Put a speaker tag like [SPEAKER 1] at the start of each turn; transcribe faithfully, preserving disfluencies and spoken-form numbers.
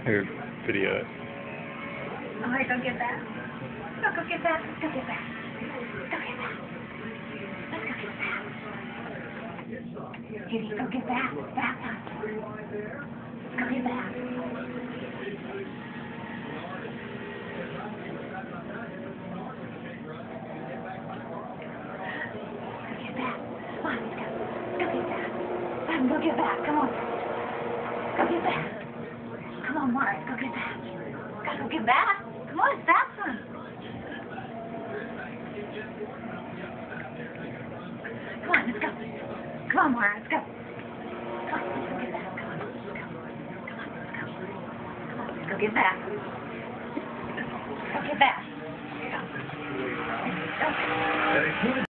[SPEAKER 1] Here, video it.
[SPEAKER 2] All right, go get that. Go, go get that. Let's go get that. Go get that. Let's go get that. Kitty, go get that. That one. Let's go get that. Go get that. Come on, let's go. Go get that. Come on, Mars, go get that. Gotta go get that. Come on, it's that one. Come on, let's go. Come on, Mara, let's go. Come on, let's go get that. Come on, let's go. Come on, let's go. Come on, let's go get that. Go get that. Go. Go.